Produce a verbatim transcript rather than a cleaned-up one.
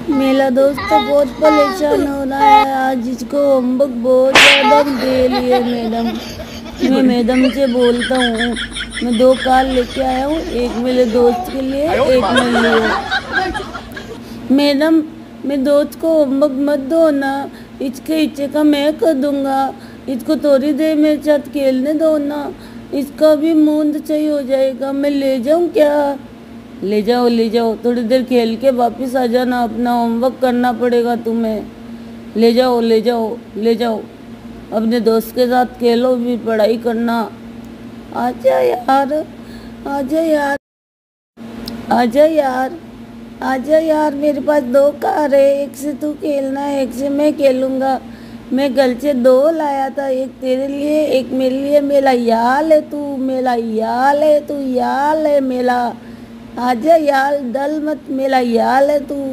मेरा दोस्त तो बहुत परेशान हो रहा है आज, इसको होमवर्क बहुत ज़्यादा दे लिए मैडम। मैं मैडम से बोलता हूँ, मैं दो कार लेके आया हूँ, एक मेरे दोस्त के लिए, एक मेरे लिए। मैडम, मैं दोस्त को होमवर्क मत दो ना, इसके इच्छे का मैं कर दूंगा। इसको थोड़ी देर मेरे साथ खेलने दो ना, इसका भी मूड सही हो जाएगा। मैं ले जाऊँ क्या? ले जाओ ले जाओ, थोड़ी देर खेल के वापस आ जाना, अपना होमवर्क करना पड़ेगा तुम्हें। ले जाओ ले जाओ ले जाओ, अपने दोस्त के साथ खेलो, भी पढ़ाई करना। आजा यार, आजा यार, आजा यार, आजा यार, मेरे पास दो कार है, एक से तू खेलना है, एक से मैं खेलूंगा। मैं घर से दो लाया था, एक तेरे लिए, एक मेरे लिए। मेरा याल है तू, मेरा याल है तू, याल है मेरा। आजा यार, डल मत, मेरा याल है तू।